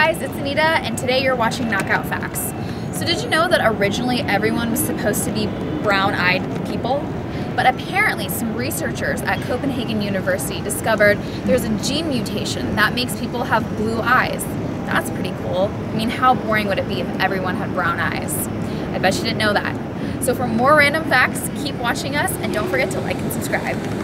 guys, it's Anita, and today you're watching Knockout Facts. So did you know that originally everyone was supposed to be brown-eyed people? But apparently some researchers at Copenhagen University discovered there's a gene mutation that makes people have blue eyes. That's pretty cool. I mean, how boring would it be if everyone had brown eyes? I bet you didn't know that. So for more random facts, keep watching us and don't forget to like and subscribe.